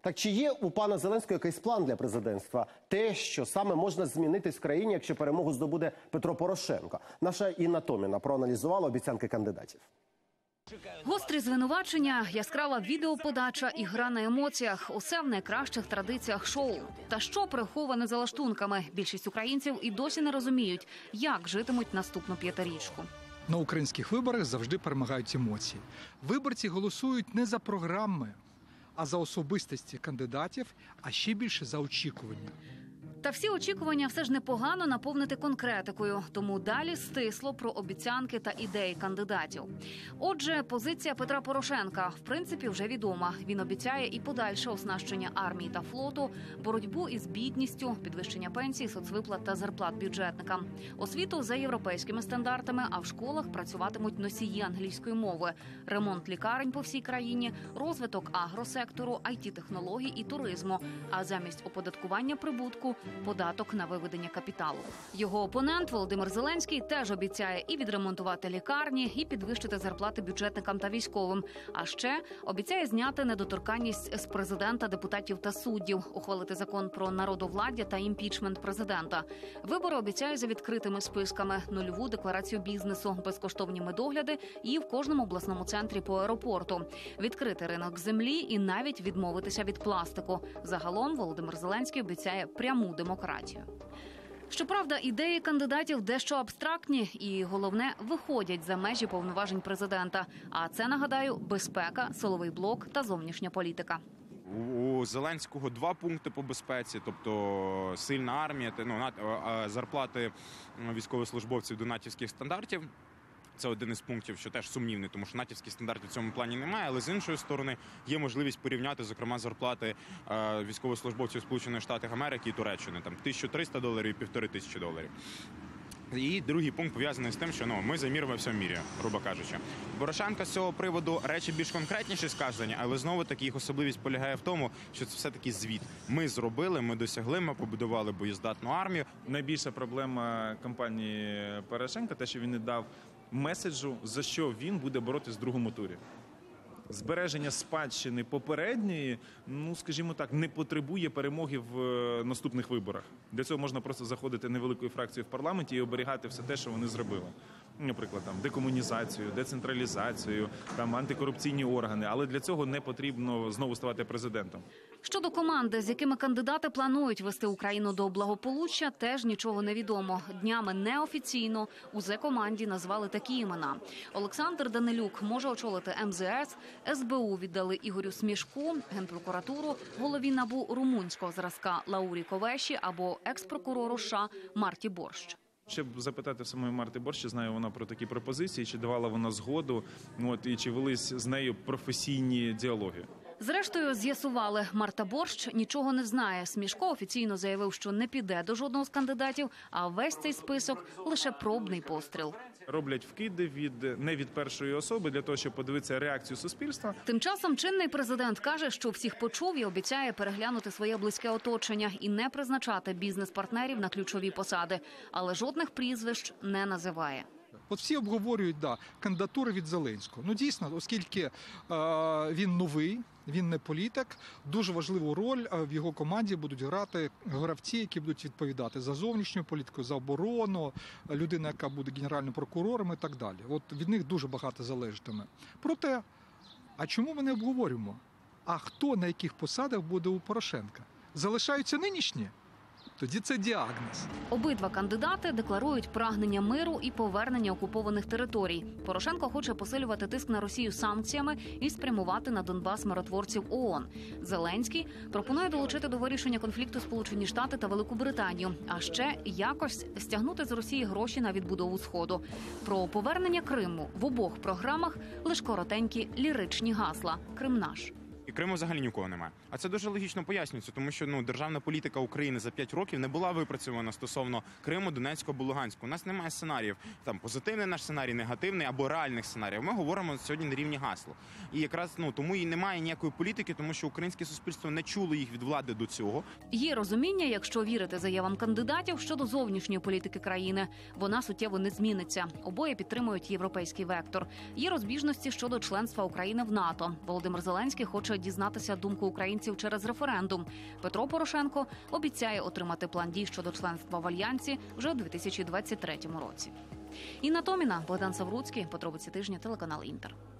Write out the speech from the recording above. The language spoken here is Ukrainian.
Так чи є у пана Зеленського якийсь план для президентства? Те, що саме можна змінитись в країні, якщо перемогу здобуде Петро Порошенко? Наша Інна Томіна проаналізувала обіцянки кандидатів. Гострі звинувачення, яскрава відеоподача і гра на емоціях – усе в найкращих традиціях шоу. Та що приховане за лаштунками? Більшість українців і досі не розуміють, як житимуть наступну п'ятирічку. На українських виборах завжди перемагають емоції. Виборці голосують не за програми, а за особистості кандидатів, а ще більше за очікування. Та всі очікування все ж непогано наповнити конкретикою. Тому далі стисло про обіцянки та ідеї кандидатів. Отже, позиція Петра Порошенка, в принципі, вже відома. Він обіцяє і подальше оснащення армії та флоту, боротьбу із бідністю, підвищення пенсій, соцвиплат та зарплат бюджетникам. Освіту за європейськими стандартами, а в школах працюватимуть носії англійської мови. Ремонт лікарень по всій країні, розвиток агросектору, IT-технологій і туризму. А замість оподаткування прибутку – податок на виведення капіталу. Його опонент Володимир Зеленський теж обіцяє і відремонтувати лікарні, і підвищити зарплати бюджетникам та військовим. А ще обіцяє зняти недоторканність з президента, депутатів та суддів, ухвалити закон про народовладдя та імпічмент президента. Вибори обіцяє за відкритими списками, нульову декларацію бізнесу, безкоштовні медогляди і в кожному обласному центрі по аеропорту. Відкрити ринок землі і навіть відмовитися від пластику. Загалом Володимир Зеленський обіцяє пряму демократію. Щоправда, ідеї кандидатів дещо абстрактні і, головне, виходять за межі повноважень президента. А це, нагадаю, безпека, силовий блок та зовнішня політика. У Зеленського 2 пункти по безпеці, тобто сильна армія, зарплати військовослужбовців до натівських стандартів. Це один із пунктів, що теж сумнівний, тому що натівських стандартів в цьому плані немає, але з іншої сторони є можливість порівняти, зокрема, зарплати військовослужбовців Сполучених Штатів Америки і Туреччини, там $1300 і $1500. І другий пункт пов'язаний з тим, що ми заміримо в всьому мірі, грубо кажучи. Порошенка з цього приводу речі більш конкретніші сказані, але знову-таки їх особливість полягає в тому, що це все-таки звіт. Ми зробили, ми досягли, ми побудували боєздатну армію. Найбільша проблема кампанії Порошенка – те, що він не дав меседжу, за що він буде боротись в другому турі. Збереження спадщини попередньої, скажімо так, не потребує перемоги в наступних виборах. Для цього можна просто заходити невеликою фракцією в парламенті і оберігати все те, що вони зробили. Наприклад, декомунізацію, децентралізацію, антикорупційні органи. Але для цього не потрібно знову ставати президентом. Щодо команди, з якими кандидати планують вести Україну до благополуччя, теж нічого не відомо. Днями неофіційно у Зе-команді назвали такі імена. Олександр Данилюк може очолити МЗС, СБУ віддали Ігорю Смішку, Генпрокуратуру, голові НАБУ румунського зразка Лаурі Ковеші або екс-прокурору США Марті Борщ. Щоб запитати в самої Марти Борщ, чи знає вона про такі пропозиції, чи давала вона згоду, і чи велись з нею професійні діалоги. Зрештою, з'ясували, Марта Борщ нічого не знає. Смішко офіційно заявив, що не піде до жодного з кандидатів, а весь цей список – лише пробний постріл. Роблять вкиди не від першої особи, для того, щоб подивитися реакцію суспільства. Тим часом чинний президент каже, що всіх почув і обіцяє переглянути своє близьке оточення і не призначати бізнес-партнерів на ключові посади. Але жодних прізвищ не називає. От всі обговорюють, кандидатури від Зеленського. Дійсно, оскільки він новий, він не політик, дуже важливу роль в його команді будуть грати гравці, які будуть відповідати за зовнішню політику, за оборону, людина, яка буде генеральним прокурором і так далі. От від них дуже багато залежатиме. Проте, а чому ми не обговорюємо? А хто на яких посадах буде у Порошенка? Залишаються нинішні? Тоді це діагноз. Обидва кандидати декларують прагнення миру і повернення окупованих територій. Порошенко хоче посилювати тиск на Росію санкціями і спрямувати на Донбас миротворців ООН. Зеленський пропонує долучити до вирішення конфлікту Сполучені Штати та Велику Британію, а ще якось стягнути з Росії гроші на відбудову Сходу. Про повернення Криму в обох програмах лише коротенькі ліричні гасла «Крим наш». І Криму взагалі нікого немає. А це дуже логічно пояснюється, тому що державна політика України за 5 років не була випрацьована стосовно Криму, Донецького або Луганського. У нас немає сценаріїв, позитивний наш сценарій, негативний або реальних сценаріїв. Ми говоримо сьогодні на рівні гасла. І якраз тому і немає ніякої політики, тому що українське суспільство не чуло їх від влади до цього. Є розуміння, якщо вірити заявам кандидатів щодо зовнішньої політики країни. Вона суттєво не зміниться. Обоє підтримують європейський вектор. Є розбіжності щодо членства України в НАТО. Володимир Зеленський хоче дізнатися думку українців через референдум. Петро Порошенко обіцяє отримати план дій щодо членства в Альянсі вже у 2023 році. Інна Томіна, Богдан Савруцький, подробиці тижня, телеканал Інтер.